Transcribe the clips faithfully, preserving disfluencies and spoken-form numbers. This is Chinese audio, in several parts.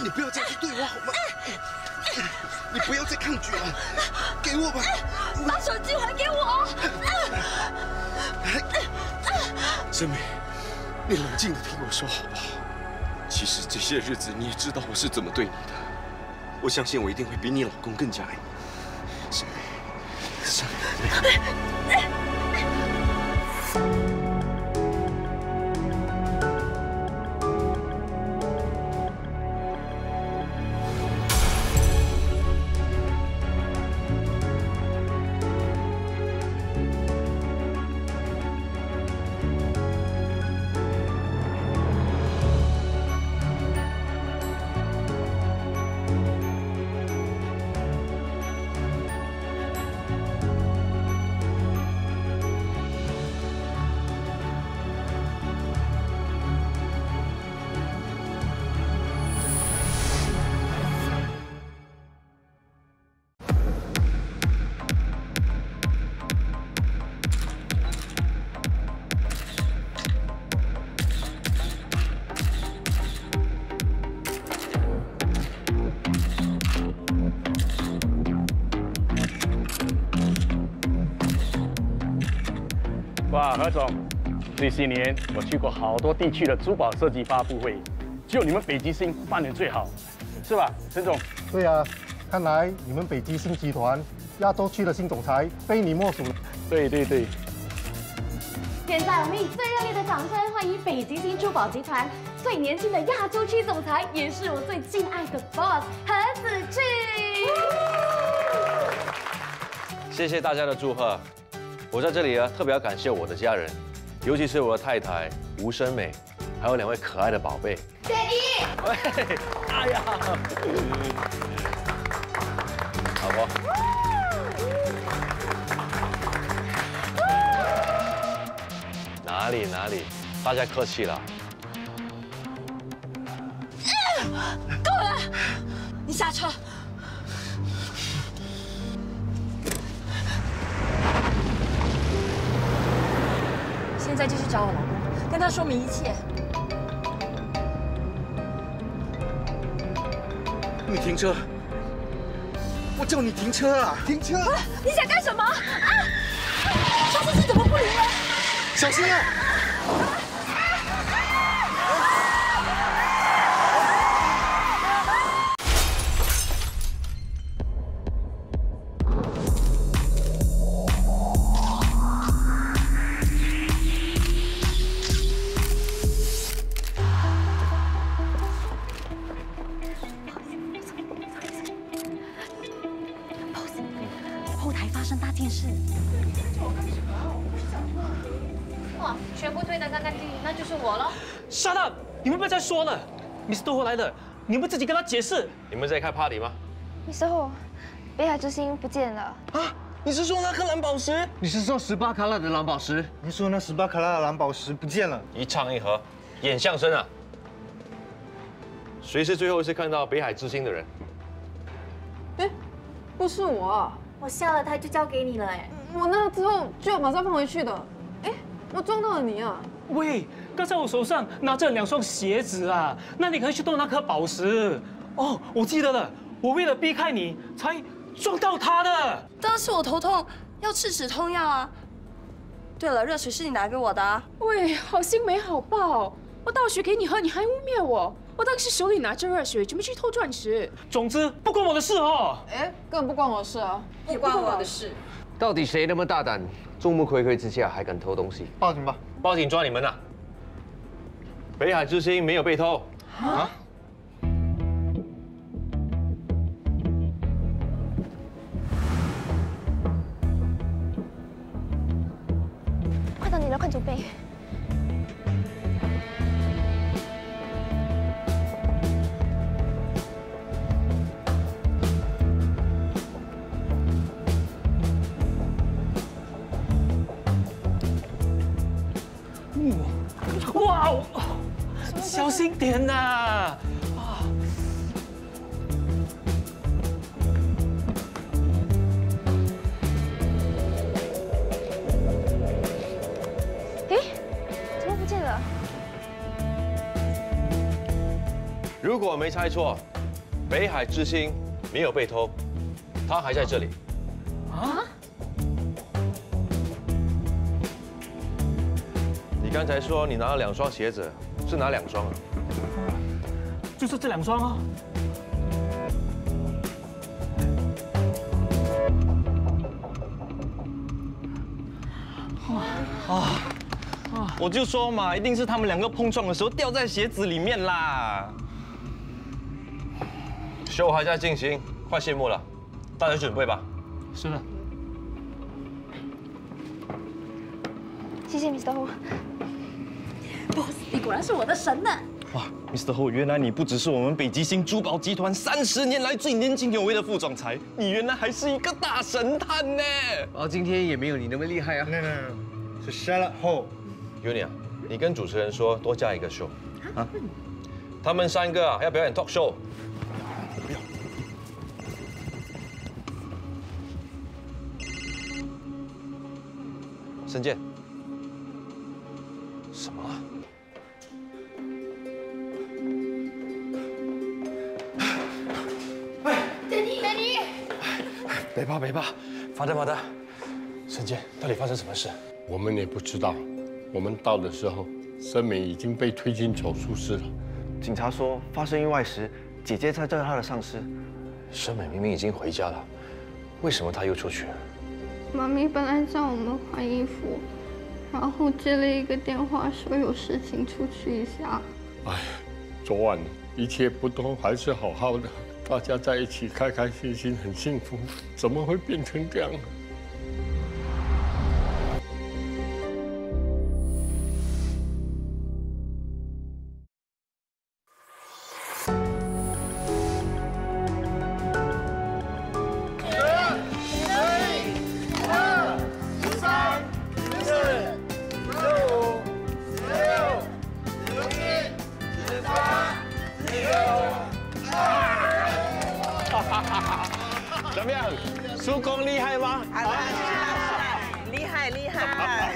你不要这样子对我好吗？你不要再抗拒了，给我吧！ 把手机还给我！ 真美，你冷静的听我说好不好？其实这些日子你也知道我是怎么对你的，我相信我一定会比你老公更加爱你。真美，真美。 哇，何总，这些年我去过好多地区的珠宝设计发布会，只有你们北极星办得最好，是吧，陈总？ 对啊，看来你们北极星集团亚洲区的新总裁非你莫属了。 对对对。 现在我们以最热烈的掌声欢迎北极星珠宝集团最年轻的亚洲区总裁，也是我最敬爱的 boss 何子俊。 谢谢大家的祝贺。 我在这里啊，特别要感谢我的家人，尤其是我的太太吴生美，还有两位可爱的宝贝。 爹地， 喂，哎呀，老婆，哪里哪里，大家客气了。 够了，你下车。 现在就去找我老公，跟他说明一切。 你停车！我叫你停车啊！停车！ 啊、你想干什么？啊！肇事车怎么不理我？ 小心啊！ 后台发生大件事。哇，全部推得干干净净，那就是我了。 Shut up！ 你们不要再说了 ，Mister Ho 来了，你们自己跟他解释。 你们在开 party 吗 ？Mister Ho， 北海之星不见了。 啊？你是说那颗蓝宝石？ 你是说十八卡拉的蓝宝石？ 你说那十八卡拉的蓝宝石不见了？ 一唱一和，演相声啊！谁是最后一次看到北海之星的人？ 哎，不是我。 我下了台就交给你了，哎， 我那之后就要马上放回去的。哎，我撞到了你啊！ 喂，刚才我手上拿着两双鞋子啊，那你可以去动那颗宝石。哦，我记得了，我为了避开你才撞到他的。 当然是我头痛，要吃止痛药啊。对了，热水是你拿给我的啊。 喂，好心没好报，我倒水给你喝，你还污蔑我。 我当时手里拿着热水，准备去偷钻石。 总之不关我的事哦。 哎，根本不关我的事啊， 不关我的事。 到底谁那么大胆，众目睽睽之下还敢偷东西？ 报警吧！ 报警抓你们呐！北海之星没有被偷。啊？ 快到你了，快准备。 哇哦，小心点呐！啊！ 哎，怎么不见了？ 如果我没猜错， 北海之星没有被偷，它还在这里。 啊？ 你刚才说你拿了两双鞋子，是哪两双啊？ 就是这两双啊。 啊！我就说嘛，一定是他们两个碰撞的时候掉在鞋子里面啦。 秀还在进行，快谢幕了，大家准备吧。 是的。 谢谢 Mister Ho。 Boss， 你果然是我的神呢！ 哇 ，Mister Ho， 原来你不只是我们北极星珠宝集团三十年来最年轻有为的副总裁，你原来还是一个大神探呢！ 哦，今天也没有你那么厉害啊。 No no no， 是 Sherlock Ho。Junior， 你跟主持人说多加一个 show。啊？他们三个啊要表演 talk show。不要。申健。什么？ 别怕，别怕，法德，法德，申健，到底发生什么事？ 我们也不知道。我们到的时候，申美已经被推进手术室了。 警察说，发生意外时，姐姐才叫他的上司。 申美明明已经回家了，为什么她又出去了？ 妈咪本来叫我们换衣服，然后接了一个电话，说有事情出去一下。 哎，昨晚一切不都还是好好的？大家在一起开开心心，很幸福，怎么会变成这样呢？ 怎么样，叔公厉害吗？ 好了，厉害厉害！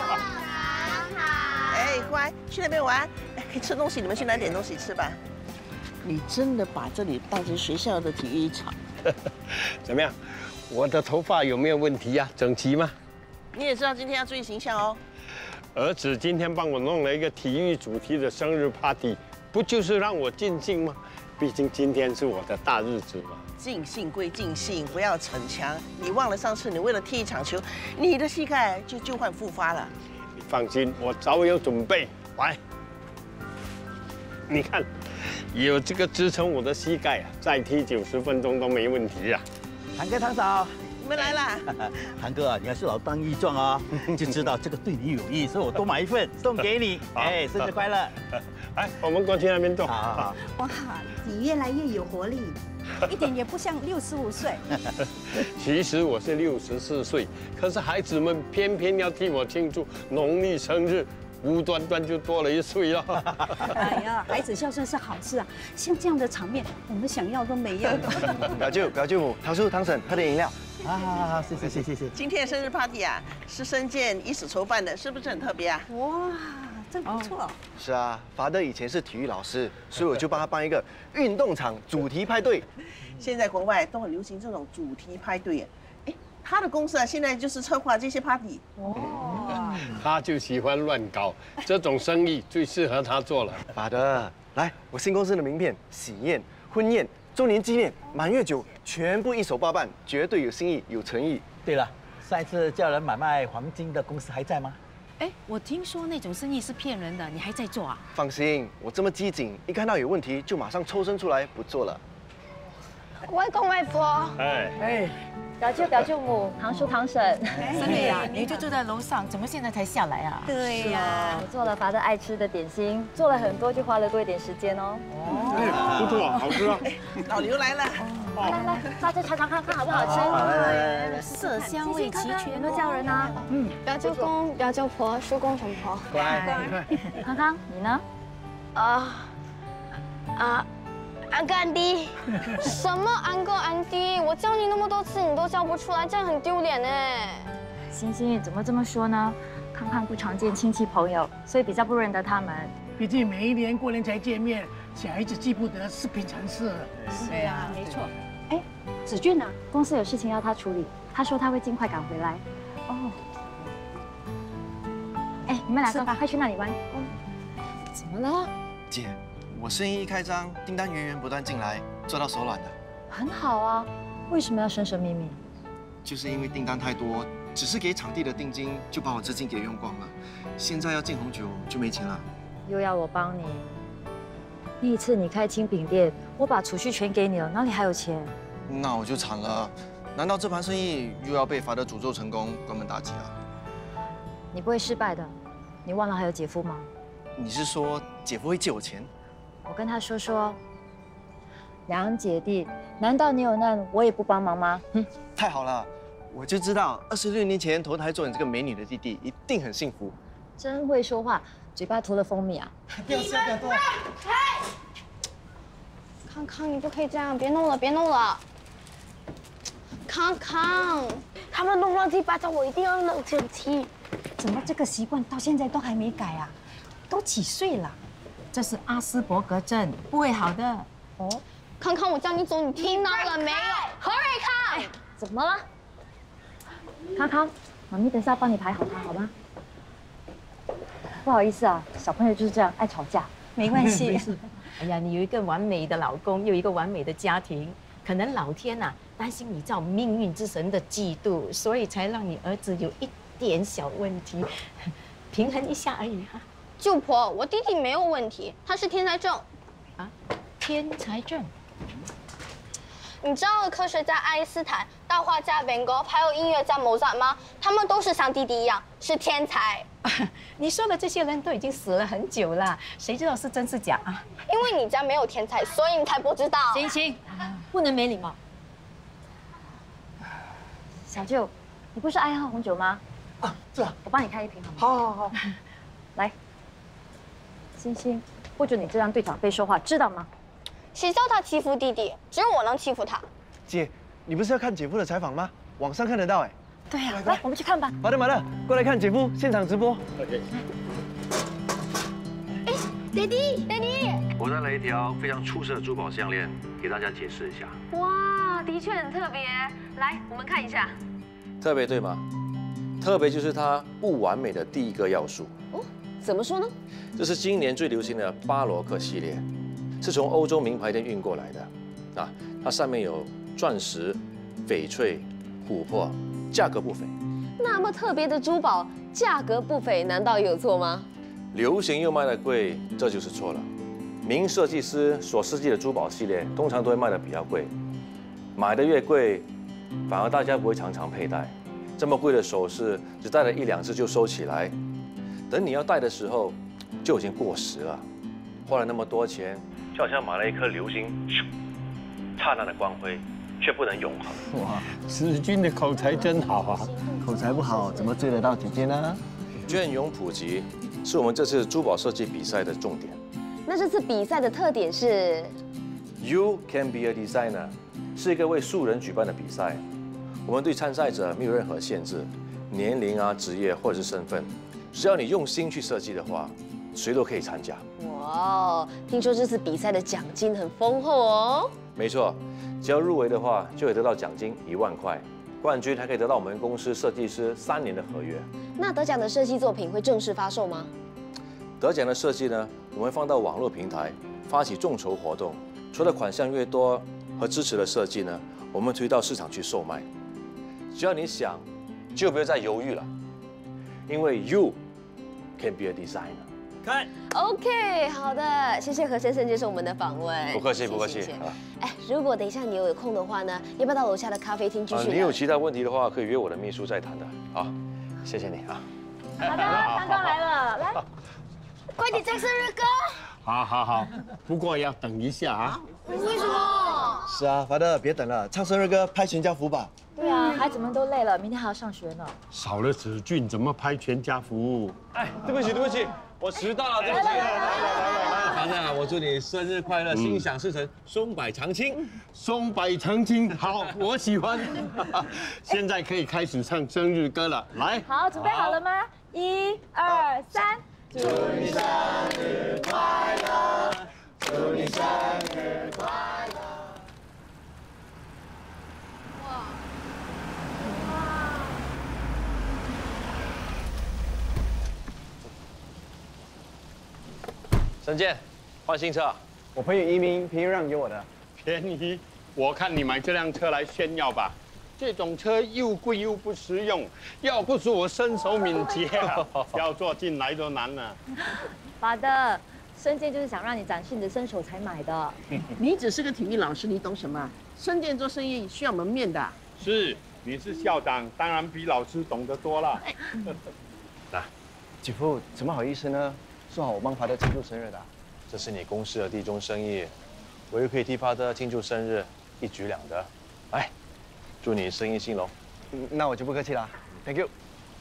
哎，乖，去那边玩，吃东西，你们去拿点东西吃吧。你真的把这里当成学校的体育场？ 怎么样，我的头发有没有问题呀？整齐吗？ 你也知道今天要注意形象哦。 儿子今天帮我弄了一个体育主题的生日 party， 不就是让我尽兴吗？毕竟今天是我的大日子嘛。 尽兴归尽兴，不要逞强。你忘了上次你为了踢一场球，你的膝盖就旧患复发了。 你放心，我早有准备。来，你看，有这个支撑我的膝盖啊，再踢九十分钟都没问题啊。 堂哥堂嫂， 你们来啦！ 堂哥啊，你还是老当益壮啊，就知道这个对你有益，所以我多买一份送给你。哎，生日快乐！ 来，我们过去那边坐。 好好好。 哇，你越来越有活力，一点也不像六十五岁。 其实我是六十四岁，可是孩子们偏偏要替我庆祝农历生日，无端端就多了一岁了。 哎呀，孩子孝顺是好事啊，像这样的场面，我们想要都没有。 表舅、表舅母、堂叔、堂婶，喝点饮料。 好好好，谢谢谢谢谢。 今天的生日 party 啊，是申健一手筹办的，是不是很特别啊？ 哇，真不错。 是啊，法德以前是体育老师，所以我就帮他办一个运动场主题派对。 现在国外都很流行这种主题派对，哎，他的公司啊，现在就是策划这些 party。 哦，他就喜欢乱搞，这种生意最适合他做了。 法德，来，我新公司的名片、喜宴、婚宴、周年纪念、满月酒，全部一手包办，绝对有心意、有诚意。 对了，上一次叫人买卖黄金的公司还在吗？ 哎，我听说那种生意是骗人的，你还在做啊？ 放心，我这么机警，一看到有问题就马上抽身出来不做了。 外公外婆， 哎哎，表舅表舅母、堂叔堂婶， 森美呀，你就住在楼上，怎么现在才下来啊？ 对呀， 我做了法德爱吃的点心，做了很多，就花了多一点时间哦。 哦，不错，好吃啊！ 老刘来了， 来来，大家尝尝看看好不好吃？ 来来来， 色香味齐全， 有没有叫人啊？ 嗯，表舅公、表舅婆、叔公、婶婆。 乖。 康康，你呢？ 啊啊。安哥安迪，什么安哥安迪？我叫你那么多次，你都叫不出来，这样很丢脸哎。 星星怎么这么说呢？康康不常见亲戚朋友，所以比较不认得他们。 毕竟每一年过年才见面，小孩子记不得是平常事。 对啊，没错。 哎，子俊呢？公司有事情要他处理，他说他会尽快赶回来。哦。哎，你们两个快去那里玩。 怎么了？姐，我生意一开张，订单源源不断进来，做到手软了。 很好啊，为什么要神神秘秘？ 就是因为订单太多，只是给场地的定金就把我资金给用光了。现在要进红酒就没钱了。 又要我帮你？那一次你开精品店，我把储蓄全给你了，哪里还有钱？ 那我就惨了。难道这盘生意又要被罚得诅咒成功，关门大吉啊？ 你不会失败的，你忘了还有姐夫吗？ 你是说姐夫会借我钱？ 我跟他说说。两姐弟，难道你有难我也不帮忙吗？ 嗯，太好了，我就知道二十六年前投胎做你这个美女的弟弟一定很幸福。 真会说话，嘴巴涂了蜂蜜啊！ 不要吃，不要多。 康康，你不可以这样，别弄了，别弄了。康康，他们弄乱七八糟，我一定要弄整齐。 怎么这个习惯到现在都还没改啊？都几岁了？这是阿斯伯格症，不会好的。 哦。康康，我叫你走，你听到了没有？何瑞康， 哎，怎么了？康康，妈咪等下帮你排好他，好吗？不好意思啊，小朋友就是这样，爱吵架。 没关系，没事。哎呀，你有一个完美的老公，又有一个完美的家庭，可能老天呐、啊、担心你照命运之神的嫉妒，所以才让你儿子有一点小问题，平衡一下而已哈。 舅婆，我弟弟没有问题，他是天才症。 啊，天才症。 你知道科学家爱因斯坦、大画家梵高，还有音乐家莫扎吗？他们都是像弟弟一样是天才。 你说的这些人都已经死了很久了，谁知道是真是假啊？ 因为你家没有天才，所以你才不知道。 行行，不能没礼貌。小舅，你不是爱喝红酒吗？ 啊，是啊， 我帮你开一瓶好吗？ 好，好，好。 来，星星，不准你这样对长辈说话，知道吗？ 谁叫他欺负弟弟？只有我能欺负他。 姐，你不是要看姐夫的采访吗？网上看得到哎。 对呀、啊，来，我们去看吧。 马德马德，过来看姐夫现场直播。 OK。 哎，爹地，爹地， 我带来一条非常出色的珠宝项链，给大家解释一下。 哇，的确很特别。来，我们看一下。 特别对吗？特别就是它不完美的第一个要素。 哦，怎么说呢？ 这是今年最流行的巴罗克系列。是从欧洲名牌店运过来的，啊，它上面有钻石、翡翠、琥珀，价格不菲。 那么特别的珠宝，价格不菲，难道有错吗？ 流行又卖得贵，这就是错了。名设计师所设计的珠宝系列，通常都会卖得比较贵，买的越贵，反而大家不会常常佩戴。这么贵的首饰，只戴了一两次就收起来，等你要戴的时候，就已经过时了。花了那么多钱。就好像买了一颗流星，刹那的光辉，却不能永恒。 哇，子君的口才真好啊！ 口才不好，怎么追得到姐姐呢？ 隽永普及是我们这次珠宝设计比赛的重点。 那这次比赛的特点是 You can be a designer， 是一个为素人举办的比赛。我们对参赛者没有任何限制，年龄啊、职业或者是身份，只要你用心去设计的话，谁都可以参加。 哇，听说这次比赛的奖金很丰厚哦。 没错，只要入围的话，就会得到奖金一万块，冠军还可以得到我们公司设计师三年的合约。 那得奖的设计作品会正式发售吗？ 得奖的设计呢，我们会放到网络平台发起众筹活动，除了款项越多和支持的设计呢，我们推到市场去售卖。只要你想，就不要再犹豫了，因为 You can be a designer。 看 ，OK， 好的，谢谢何先生接受我们的访问。 不客气，不客气。 啊，哎，如果等一下你有空的话呢，要不要到楼下的咖啡厅继续聊？ 你有其他问题的话，可以约我的秘书再谈的。好，谢谢你啊。 好的，刚刚来了，来， 快点唱生日歌。 好好好，不过要等一下啊。 为什么？ 是啊，法德，别等了，唱生日歌，拍全家福吧。 对啊，孩子们都累了，明天还要上学呢。 少了子俊怎么拍全家福？ 哎，对不起，对不起。我迟到了，对不起。反正啊，我祝你生日快乐，心想事成，松柏长青。 松柏长青，好，我喜欢。现在可以开始唱生日歌了，来。 好，准备好了吗？一、二、三。 祝你生日快申健，换新车。 我朋友移民便宜让给我的。 便宜？我看你买这辆车来炫耀吧。这种车又贵又不实用，要不是我身手敏捷啊，要坐进来都难了。 爸的，申健就是想让你展示你的身手才买的。 你只是个体育老师，你懂什么？申健做生意需要门面的。 是，你是校长，当然比老师懂得多了。 来，姐夫，怎么好意思呢？说好我帮华德庆祝生日的。 这是你公司的地中生意，我又可以替华德庆祝生日，一举两得。来。 祝你生意兴隆。 那我就不客气了 ，Thank you。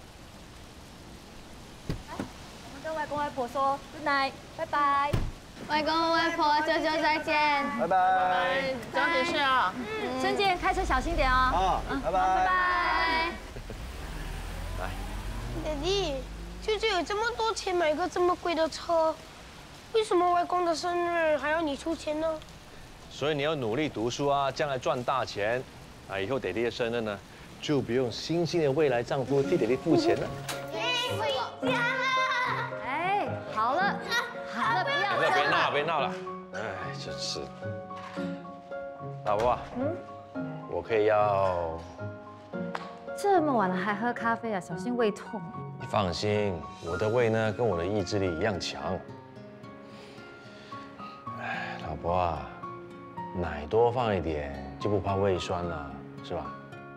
我们跟外公外婆说 good night， 拜拜。 外公外婆，舅舅再见。 拜拜。 早点睡啊。 申健，开车小心点哦。 好，拜拜。 拜拜。 来。 爹地，舅舅有这么多钱买个这么贵的车，为什么外公的生日还要你出钱呢？ 所以你要努力读书啊，将来赚大钱。 啊，以后爹爹的生日呢，就不用新兴的未来丈夫替爹爹付钱了。 回家了。 哎，好了，好了，不要了，别闹，别闹了。哎，真是。老婆，嗯，我可以要。 这么晚了还喝咖啡啊，小心胃痛。 你放心，我的胃呢跟我的意志力一样强。哎，老婆啊。 奶多放一点，就不怕胃酸了，是吧？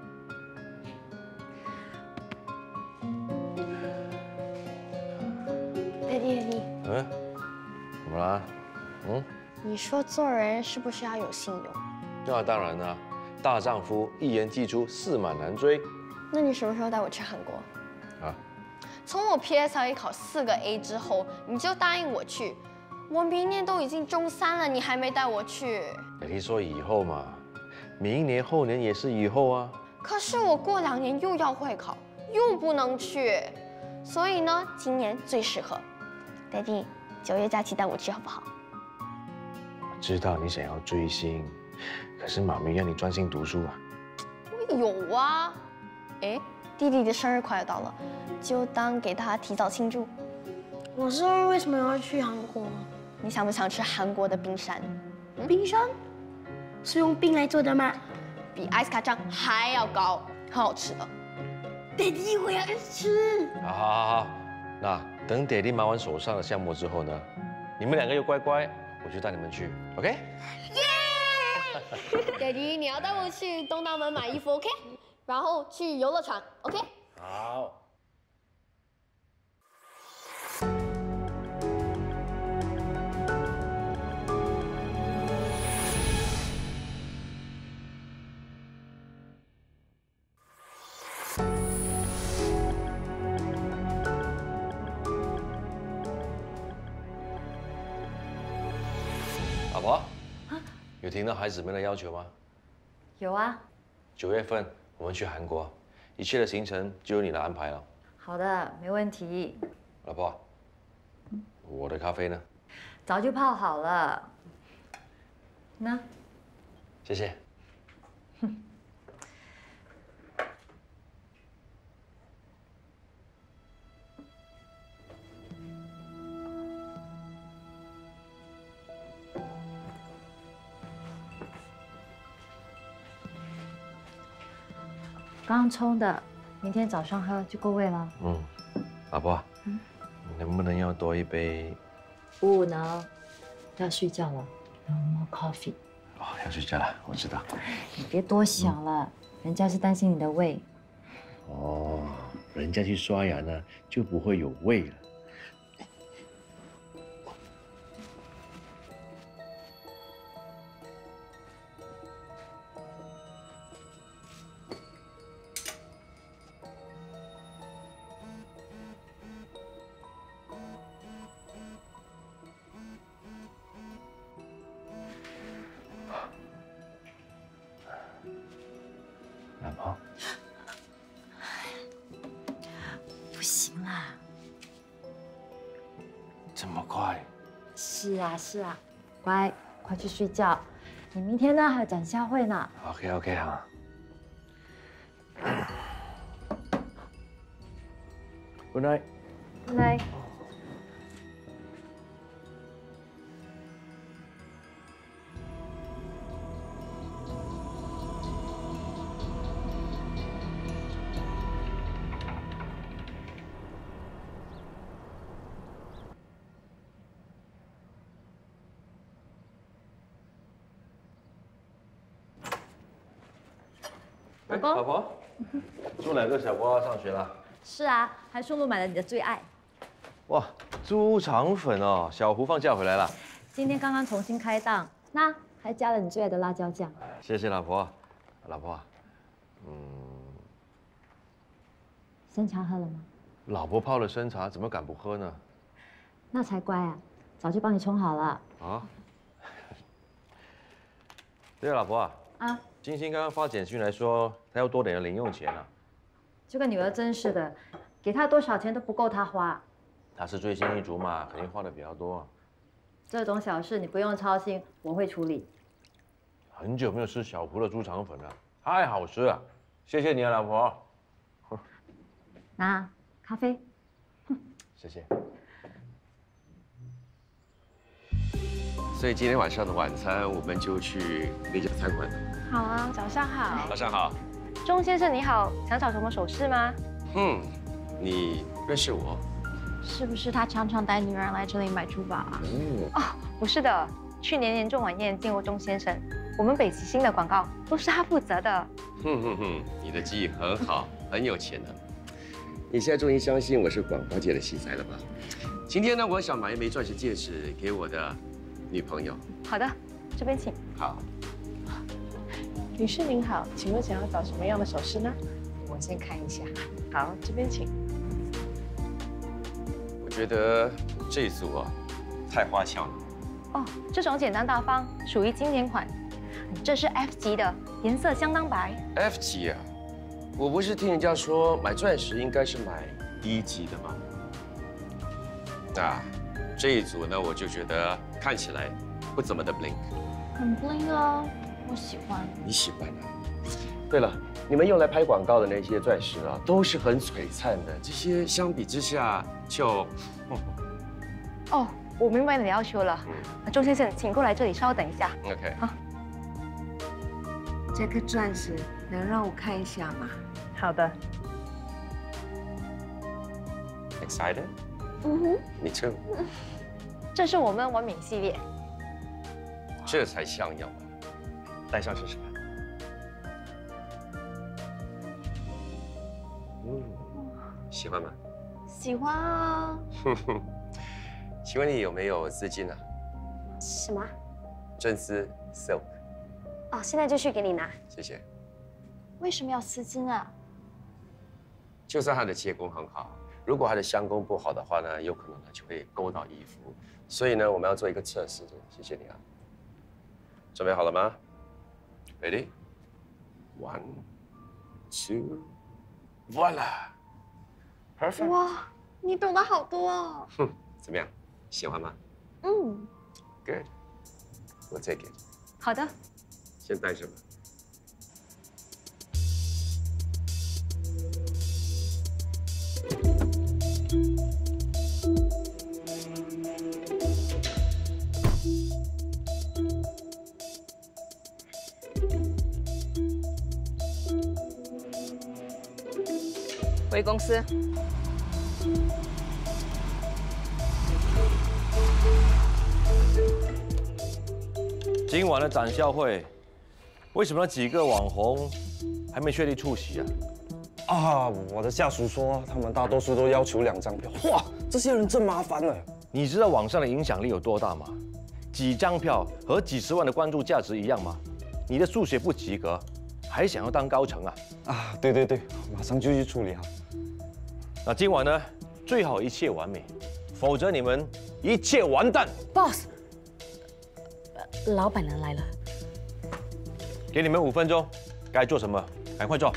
爹地，你嗯，怎么了？嗯？ 你说做人是不是要有信用？ 那当然啦，大丈夫一言既出，驷马难追。 那你什么时候带我去韩国？ 啊？ 从我 P S L E 考四个 A 之后，你就答应我去。 我明年都已经中三了，你还没带我去。 你说以后嘛，明年后年也是以后啊。 可是我过两年又要会考，又不能去，所以呢，今年最适合。Daddy，九月假期带我去好不好？ 我知道你想要追星，可是妈咪让你专心读书啊。 有啊，哎，弟弟的生日快要到了，就当给他提早庆祝。我生日为什么要去韩国？ 你想不想吃韩国的冰山？冰山是用冰来做的吗？比艾斯卡酱还要高，很好吃的。爹地，我要吃。 好好好好，那等爹地忙完手上的项目之后呢，你们两个又乖乖，我就带你们去 ，OK？ 耶！爹地，你要带我去东大门买衣服 ，OK？ 然后去游乐场 ，OK？ 好。 老婆，有听到孩子们的要求吗？ 有啊。 九月份我们去韩国，一切的行程就由你来安排了。 好的，没问题。 老婆，我的咖啡呢？ 早就泡好了。那， 谢谢。 哼。刚冲的，明天早上喝就够味了。 嗯，老婆，嗯，你能不能要多一杯？ 不能，要睡觉了。No more coffee。 哦，要睡觉了，我知道。 你别多想了，嗯、人家是担心你的胃。 哦，人家去刷牙呢，就不会有味了。 老婆， 不行啦， 这么快？ 是啊是啊，乖，快去睡觉。你明天呢还有展销会呢。 OK OK 好。Good night。 Good night。 老公， 老婆，猪奶跟小波上学了。 是啊，还顺路买了你的最爱。 哇，猪肠粉哦，小胡放假回来了。 今天刚刚重新开档，那还加了你最爱的辣椒酱。 谢谢老婆，老婆，嗯， 生茶喝了吗？ 老婆泡了生茶，怎么敢不喝呢？ 那才乖啊，早就帮你冲好了。 啊。对了，老婆啊， 啊， 金星刚刚发简讯来说，她要多点的零用钱啊。 就跟女儿真是的，给她多少钱都不够她花。 她是追星一族嘛，肯定花的比较多。 这种小事你不用操心，我会处理。 很久没有吃小胡的猪肠粉了，太好吃了，谢谢你啊，老婆。 那咖啡。 谢谢。 所以今天晚上的晚餐，我们就去那家餐馆。 好啊，早上好。 早上好。 钟先生你好，想找什么首饰吗？ 嗯，你认识我？ 是不是他常常带女儿来这里买珠宝啊？ 嗯。 哦，不是的，去年年终晚宴见过钟先生，我们北极星的广告都是他负责的。 哼哼哼，你的记忆很好，很有潜能。你现在终于相信我是广告界的奇才了吧？今天呢，我想买一枚钻石戒指给我的女朋友。 好的，这边请。 好。 女士您好，请问想要找什么样的首饰呢？我先看一下。好，这边请。 我觉得这一组啊，太花俏了。 哦，这种简单大方，属于经典款。这是 F 级的，颜色相当白。 F 级啊，我不是听人家说买钻石应该是买 D 级的吗？啊，这一组呢，我就觉得看起来不怎么的 blink。 很 bling 啊，我喜欢。 你喜欢啊？对了，你们用来拍广告的那些钻石啊，都是很璀璨的，这些相比之下就…… 哦，我明白你的要求了。嗯、钟先生，请过来这里稍等一下。 OK。 好。 这颗钻石能让我看一下吗？ 好的。 Excited？ 嗯哼。 Me too。 这是我们完美系列。 这才像样吧？戴上试试看。嗯，喜欢吗？ 喜欢啊。 哼哼。请问你有没有丝巾啊？ 什么？ 真丝 silk。 哦，现在就去给你拿。 谢谢。 为什么要丝巾啊？ 就算它的切工很好，如果它的相工不好的话呢，有可能呢就会勾到衣服。所以呢，我们要做一个测试。谢谢你啊。准备好了吗 ？Ready? One, two, voila! Perfect. 哇，你懂得好多哦。 哼，怎么样？喜欢吗？ 嗯。 Good. We'll take it. 好的。 先戴上吧。 回公司。 今晚的展销会，为什么那几个网红还没确定出席啊？ 啊，我的下属说，他们大多数都要求两张票。哇，这些人真麻烦了。 你知道网上的影响力有多大吗？几张票和几十万的关注价值一样吗？你的数学不及格，还想要当高层啊？ 啊，对对对，马上就去处理好。 那今晚呢，最好一切完美，否则你们一切完蛋。 Boss， 老板娘来了， 给你们五分钟，该做什么赶快做。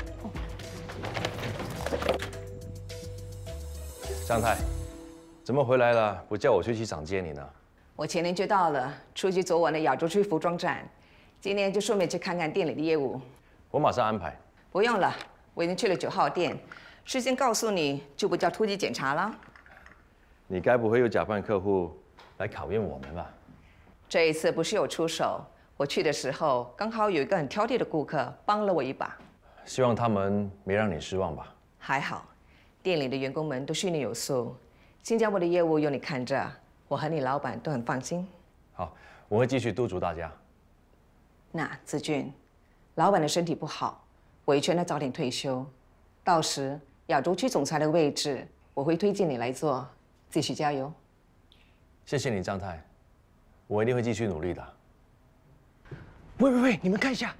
张太，怎么回来了？不叫我去机场接你呢？ 我前天就到了，出去走完了亚洲区服装展，今天就顺便去看看店里的业务。 我马上安排。 不用了，我已经去了九号店，事先告诉你就不叫突击检查了。 你该不会又假扮客户来考验我们吧？ 这一次不是有出手，我去的时候刚好有一个很挑剔的顾客帮了我一把。 希望他们没让你失望吧？ 还好，店里的员工们都训练有素，新加坡的业务有你看着，我和你老板都很放心。 好，我会继续督促大家。 那子俊，老板的身体不好， 我也劝他早点退休，到时亚洲区总裁的位置，我会推荐你来做，继续加油。 谢谢你，张太，我一定会继续努力的。 喂喂喂，你们看一下，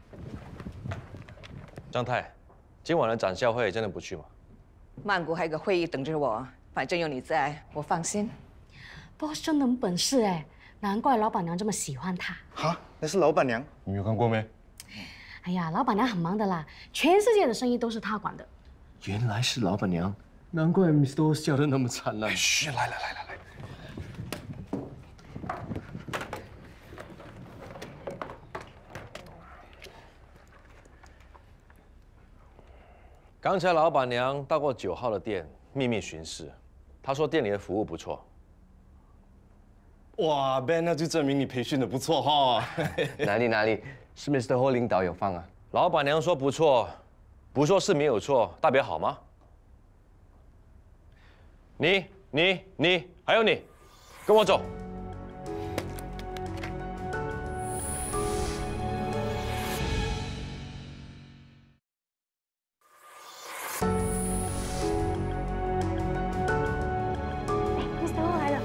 张太，今晚的展销会真的不去吗？ 曼谷还有个会议等着我，反正有你在，我放心。 boss 真能本事哎，难怪老板娘这么喜欢他。 哈，那是老板娘， 你有看过没？ 哎呀，老板娘很忙的啦，全世界的生意都是她管的。 原来是老板娘，难怪 mister Ho 笑得那么灿烂。嘘，来来来来来。 刚才老板娘到过九号的店，秘密巡视，她说店里的服务不错。 哇 ，Ben， 那就证明你培训的不错哈。 哪里哪里，是 mister Ho 领导有放啊。 老板娘说不错，不说是没有错，代表好吗？你、你、你，还有你，跟我走。 mister Ho 来了。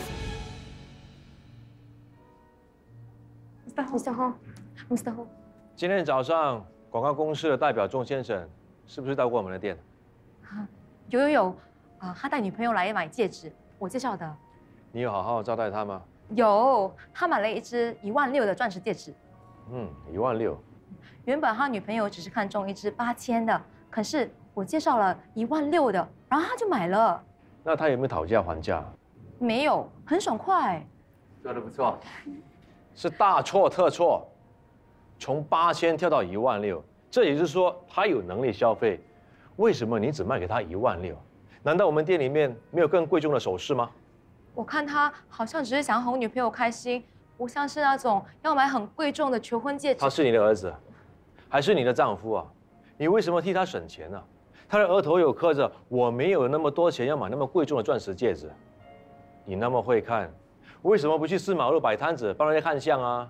mister Ho，mister Ho， 今天早上广告公司的代表钟先生是不是到过我们的店？ 啊，有有有，啊，他带女朋友来买戒指，我介绍的。 你有好好招待他吗？ 有，他买了一只一万六的钻石戒指。 嗯，一万六。 原本他女朋友只是看中一只八千的，可是我介绍了一万六的，然后他就买了。 那他有没有讨价还价？ 没有，很爽快。 做得不错。 是大错特错，从八千跳到一万六，这也就是说他有能力消费。为什么你只卖给他一万六？难道我们店里面没有更贵重的首饰吗？ 我看他好像只是想哄女朋友开心，不像是那种要买很贵重的求婚戒指。 他是你的儿子，还是你的丈夫啊？你为什么替他省钱呢？他的额头有刻着“我没有那么多钱要买那么贵重的钻石戒指”。你那么会看。 为什么不去四马路摆摊子帮人家看相啊？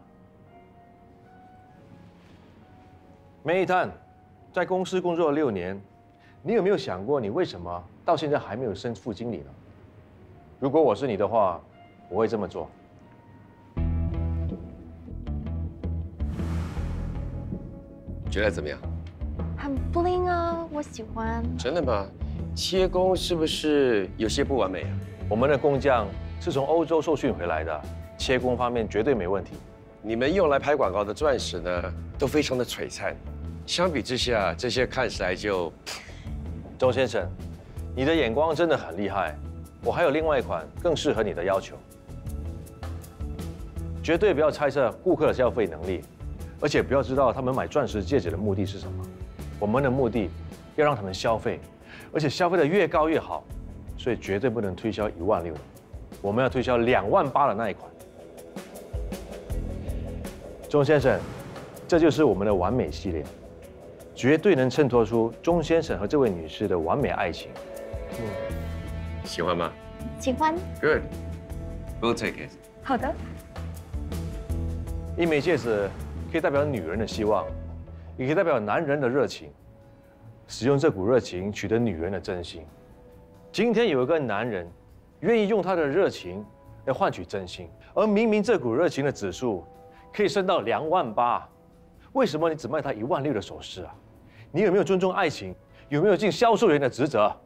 煤炭，在公司工作了六年，你有没有想过你为什么到现在还没有升副经理呢？如果我是你的话，我会这么做。 觉得怎么样？ 很 bling 啊，我喜欢。 真的吗？切工是不是有些不完美啊？ 我们的工匠。 是从欧洲受训回来的，切工方面绝对没问题。 你们用来拍广告的钻石呢，都非常的璀璨，相比之下，这些看起来就…… 周先生，你的眼光真的很厉害。我还有另外一款更适合你的要求，绝对不要猜测顾客的消费能力，而且不要知道他们买钻石戒指的目的是什么。我们的目的要让他们消费，而且消费的越高越好，所以绝对不能推销一万六的。 我们要推销两万八的那一款，钟先生，这就是我们的完美系列，绝对能衬托出钟先生和这位女士的完美爱情。 嗯，喜欢吗？ 喜欢。 Good, we'll take it。 好的。 一枚戒指可以代表女人的希望，也可以代表男人的热情。使用这股热情取得女人的真心。今天有一个男人。 愿意用他的热情来换取真心，而明明这股热情的指数可以升到两万八，为什么你只卖他一万六的首饰啊？你有没有尊重爱情？有没有尽销售员的职责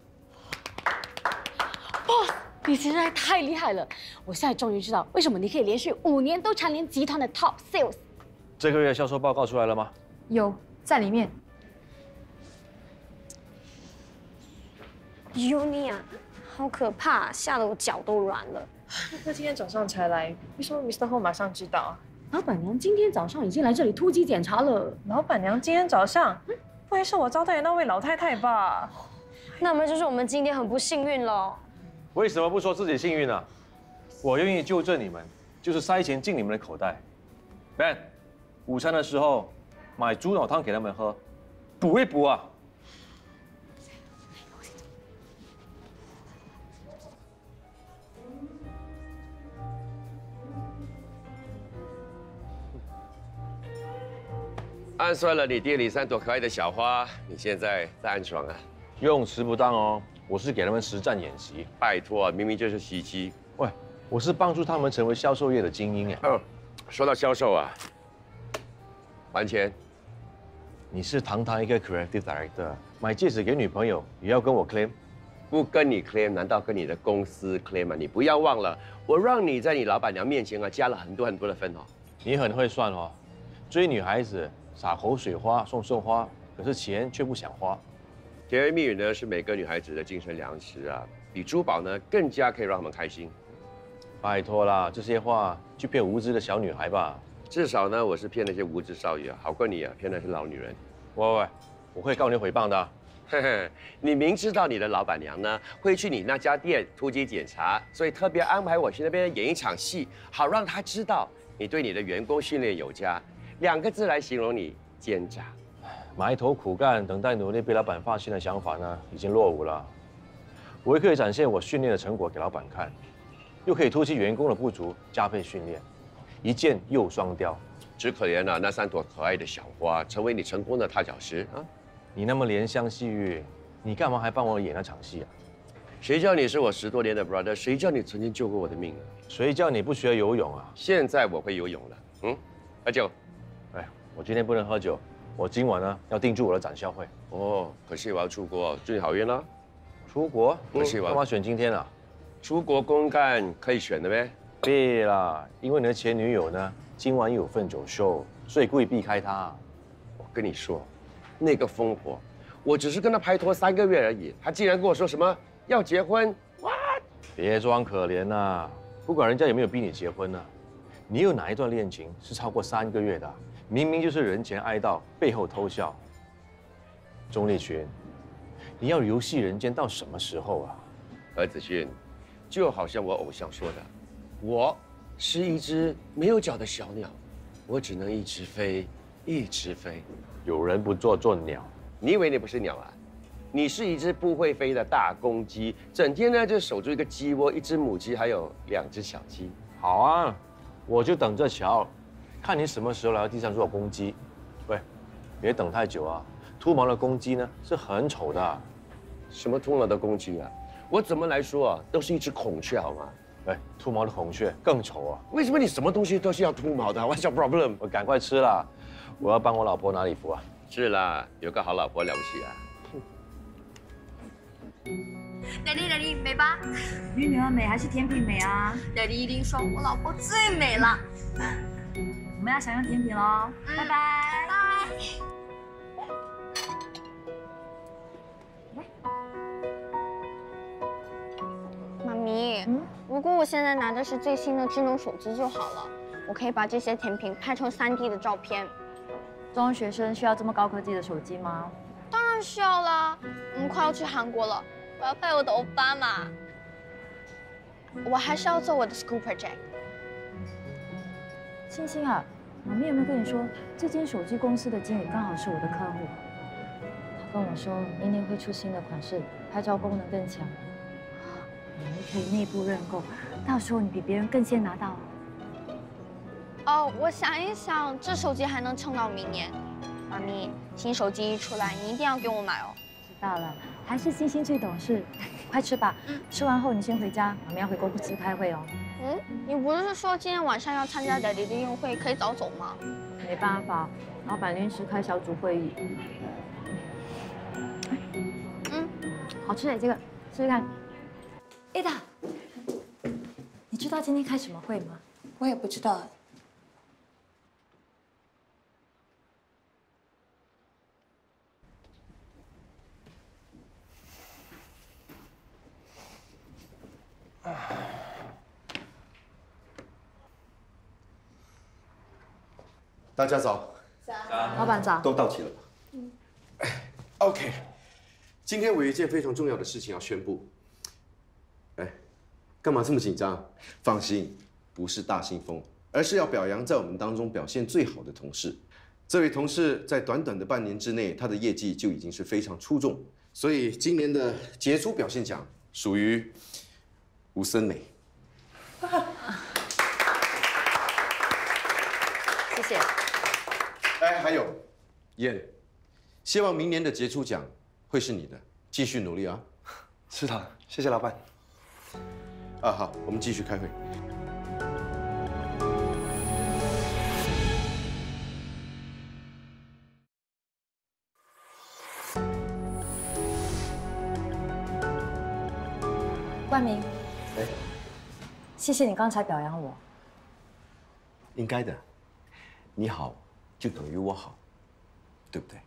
？Boss， 你实在太厉害了！我现在终于知道为什么你可以连续五年都蝉联集团的 Top Sales。 这个月销售报告出来了吗？ 有，在里面。 Uni 啊。 好可怕，吓得我脚都软了。 他今天早上才来，为什么 mister Ho 马上知道啊？ 老板娘今天早上已经来这里突击检查了。 老板娘今天早上，不会是我招待的那位老太太吧？ 那么就是我们今天很不幸运了。 为什么不说自己幸运呢？我愿意纠正你们，就是塞钱进你们的口袋。Ben， 午餐的时候买猪脑汤给他们喝，补一补啊。 按算了你店里三朵可爱的小花，你现在在暗爽啊？ 用词不当哦，我是给他们实战演习。 拜托，明明就是袭击。 喂，我是帮助他们成为销售业的精英呀。 哦，说到销售啊，还钱。 你是堂堂一个 creative director， 买戒指给女朋友也要跟我 claim？ 不跟你 claim， 难道跟你的公司 claim 啊？你不要忘了，我让你在你老板娘面前啊加了很多很多的分哦。 你很会算哦，追女孩子撒口水花送送花，可是钱却不想花。 甜言蜜语呢是每个女孩子的精神粮食啊，比珠宝呢更加可以让她们开心。 拜托啦，这些话去骗无知的小女孩吧。 至少呢，我是骗那些无知少爷啊，好过你啊，骗那些老女人。 喂喂喂，我会告你诽谤的。 嘿嘿，你明知道你的老板娘呢会去你那家店突击检查，所以特别安排我去那边演一场戏，好让她知道你对你的员工训练有加。两个字来形容你：奸诈。 埋头苦干，等待努力被老板发现的想法呢，已经落伍了。我也可以展现我训练的成果给老板看，又可以突击员工的不足，加倍训练。一箭又双雕， 只可怜了那三朵可爱的小花，成为你成功的踏脚石啊！ 你那么怜香惜玉，你干嘛还帮我演那场戏啊？ 谁叫你是我十多年的 brother？ 谁叫你曾经救过我的命啊？ 谁叫你不学游泳啊？ 现在我会游泳了。嗯，喝酒。 哎，我今天不能喝酒，我今晚呢要定住我的展销会。 哦，可惜我要出国，祝你好运啦！ 出国？ 可惜我干嘛选今天啊？ 出国公干可以选的呗。 对啦，因为你的前女友呢，今晚有份走秀，所以故意避开她。 我跟你说，那个疯婆，我只是跟她拍拖三个月而已，她竟然跟我说什么要结婚 ，what？ 别装可怜啦，不管人家有没有逼你结婚呢、啊，你有哪一段恋情是超过三个月的？明明就是人前哀悼，背后偷笑。钟丽群，你要游戏人间到什么时候啊？ 何子勋，就好像我偶像说的。我是一只没有脚的小鸟，我只能一直飞，一直飞。 有人不做做鸟， 你以为你不是鸟啊？你是一只不会飞的大公鸡，整天呢就守住一个鸡窝，一只母鸡还有两只小鸡。 好啊，我就等着瞧，看你什么时候来到地上做公鸡。喂，别等太久啊！秃毛的公鸡呢是很丑的。 什么秃毛的公鸡啊？我怎么来说啊，都是一只孔雀好吗？ 哎，秃毛的孔雀更丑啊！ 为什么你什么东西都是要秃毛的 ？What's your problem？ 我赶快吃啦，我要帮我老婆拿礼服啊！ 是啦，有个好老婆了不起啊！ 爹地爹地美吧？ 你女儿美还是甜品美啊？ 爹地一定说我老婆最美了。 我们要享用甜品喽，拜拜。 拜。妈咪，嗯，如果我现在拿的是最新的智能手机就好了，我可以把这些甜品拍成 三 D 的照片。 中学生需要这么高科技的手机吗？ 当然需要啦，我们快要去韩国了，我要带我的欧巴嘛。我还是要做我的 school project。 星星啊，妈咪有没有跟你说，这间手机公司的经理刚好是我的客户？他跟我说，明年会出新的款式，拍照功能更强。你可以内部认购，到时候你比别人更先拿到。 哦，我想一想，这手机还能撑到明年。妈咪，新手机一出来，你一定要给我买哦。 知道了，还是星星最懂事。快吃吧，嗯、吃完后你先回家，妈咪要回公司开会哦。 嗯，你不是说今天晚上要参加爹地的宴会，可以早走吗？ 没办法，老板临时开小组会议。嗯，好吃哎，这个试试看。Ada， 你知道今天开什么会吗？ 我也不知道。 大家早。 早。 老板早。 都到齐了吧？嗯。OK， 今天我有一件非常重要的事情要宣布。哎，干嘛这么紧张？放心，不是大信封，而是要表扬在我们当中表现最好的同事。这位同事在短短的半年之内，他的业绩就已经是非常出众，所以今年的杰出表现奖属于吴森美。 谢谢。 哎，还有， 燕，希望明年的杰出奖会是你的，继续努力啊！ 是的，谢谢老板。 啊，好，我们继续开会。 冠明， 哎， 谢谢你刚才表扬我。 应该的，你好就等于我好，对不对？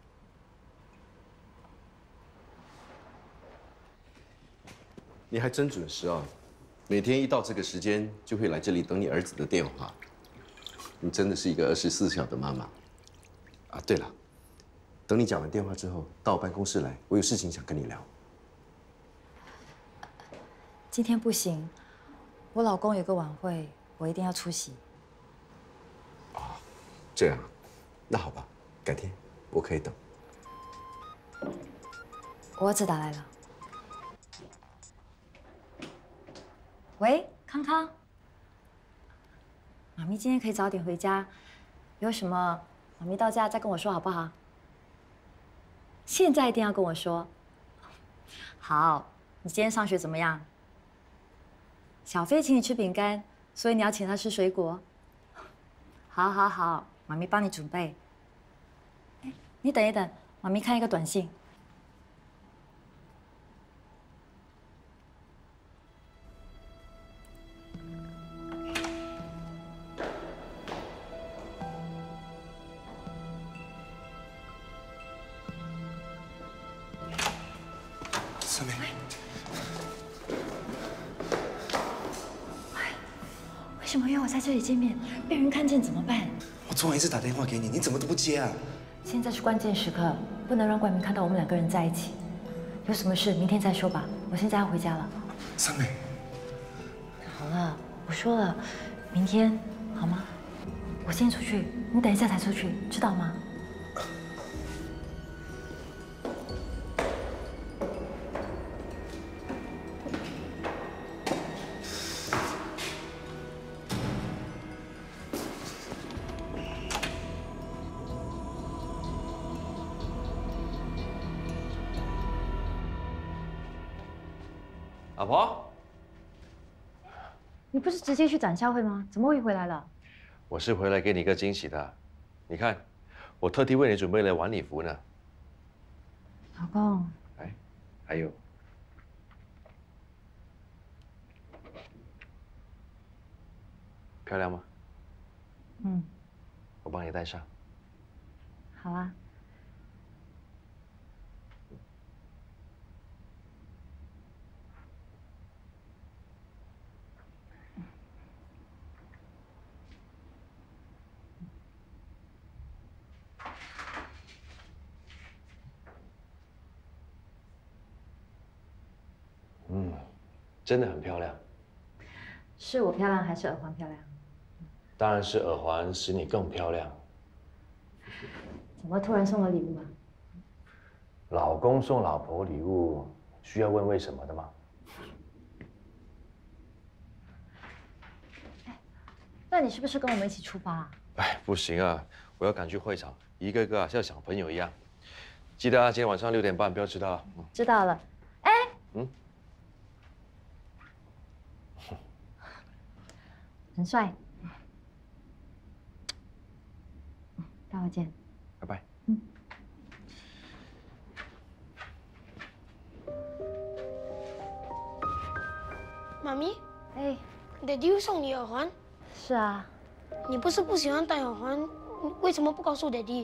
你还真准时啊！每天一到这个时间就会来这里等你儿子的电话。你真的是一个二十四小的妈妈。啊，对了，等你讲完电话之后，到我办公室来，我有事情想跟你聊。 今天不行，我老公有个晚会，我一定要出席。 这样，那好吧，改天我可以等。 我儿子打来了。喂，康康，妈咪今天可以早点回家，有什么妈咪到家再跟我说好不好？现在一定要跟我说。好，你今天上学怎么样？小飞请你吃饼干，所以你要请他吃水果。好，好，好，妈咪帮你准备。哎，你等一等，妈咪看一个短信。 三妹， 为什么约我在这里见面？被人看见怎么办？ 我昨晚一直打电话给你，你怎么都不接啊？ 现在是关键时刻，不能让冠明看到我们两个人在一起。有什么事明天再说吧，我现在要回家了。 三妹， 好了，我说了，明天好吗？我先出去，你等一下才出去，知道吗？ 老婆， 你不是直接去展销会吗？怎么会回来了？ 我是回来给你一个惊喜的。你看，我特地为你准备了晚礼服呢。 老公， 哎，还有，漂亮吗？ 嗯， 我帮你戴上。 好啊。 嗯，真的很漂亮。 是我漂亮还是耳环漂亮？ 当然是耳环使你更漂亮。 怎么突然送我礼物啊？ 老公送老婆礼物，需要问为什么的吗？ 那你是不是跟我们一起出发啊？ 哎，不行啊，我要赶去会场，一个个啊像小朋友一样。记得啊，今天晚上六点半不要迟到啊。嗯、 知道了。哎， 嗯， 很帅。待会见。 拜拜。 嗯。 妈咪， 哎 ，Daddy又送你耳环。 是啊。 你不是不喜欢戴耳环，为什么不告诉 Daddy？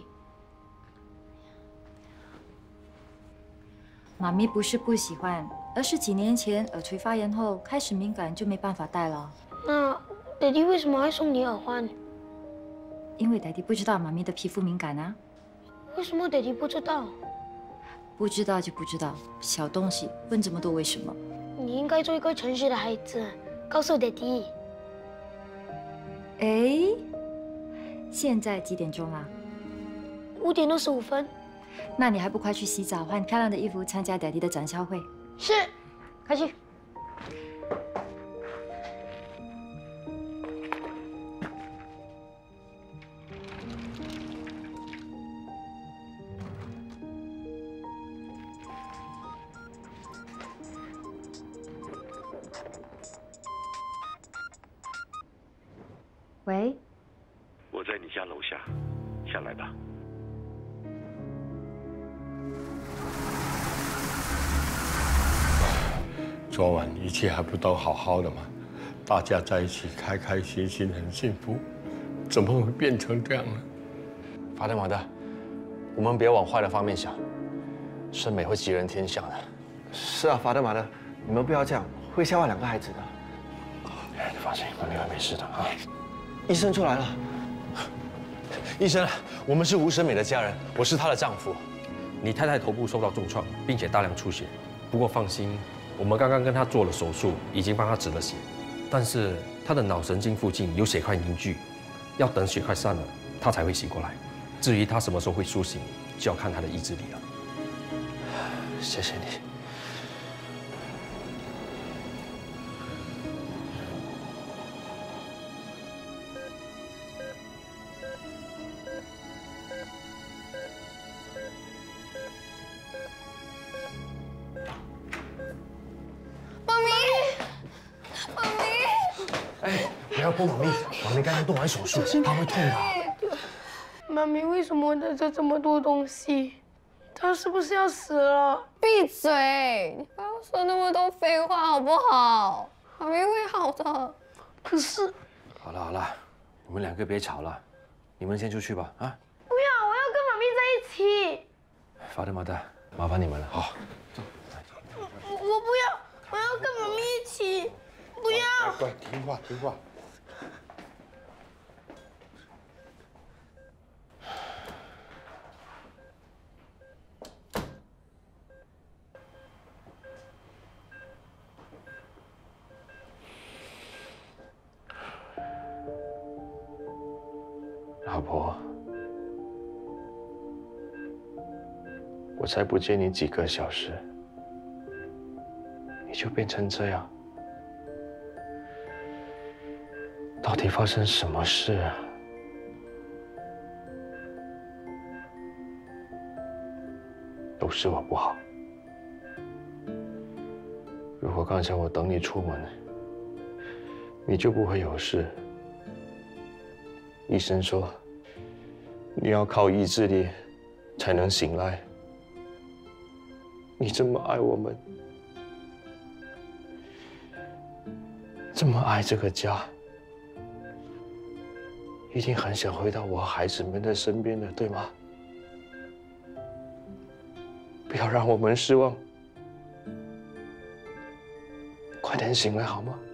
妈咪不是不喜欢，而是几年前耳垂发炎后开始敏感，就没办法戴了。 那 Daddy 为什么还送你耳环？ 因为 Daddy 不知道妈咪的皮肤敏感啊。 为什么 Daddy 不知道？ 不知道就不知道，小东西问这么多为什么？ 你应该做一个诚实的孩子，告诉 Daddy。 哎，现在几点钟啦？ 五点二十五分。 那你还不快去洗澡，换漂亮的衣服，参加 Daddy 的展销会？ 是， 快去。 喂， 我在你家楼下，下来吧。 昨晚一切还不都好好的吗？大家在一起开开心心，很幸福，怎么会变成这样呢？ 法德玛德，我们别往坏的方面想，圣美会吉人天相的。 是啊，法德玛德，你们不要这样，会吓坏两个孩子的。 你放心，妈咪会没事的啊。 医生出来了。 医生，我们是吴审美的家人，我是她的丈夫。 你太太头部受到重创，并且大量出血。不过放心，我们刚刚跟她做了手术，已经帮她止了血。但是她的脑神经附近有血块凝聚，要等血块散了，她才会醒过来。至于她什么时候会苏醒，就要看她的意志力了。 谢谢你。 不要碰妈咪，妈咪刚刚动完手术，她会痛的。 妈咪为什么带着这么多东西？她是不是要死了？ 闭嘴！你不要说那么多废话好不好？妈咪会好的。 可是…… 好了好了，你们两个别吵了，你们先出去吧啊！ 不要，我要跟妈咪在一起。 法德玛德，麻烦你们了。好， 我我不要，我要跟妈咪一起。不要！ 乖，听话听话。 老婆，我才不见你几个小时，你就变成这样，到底发生什么事啊？都是我不好。如果刚才我等你出门，你就不会有事。医生说，你要靠意志力才能醒来。你这么爱我们，这么爱这个家，一定很想回到我孩子们的身边的，对吗？不要让我们失望，快点醒来好吗？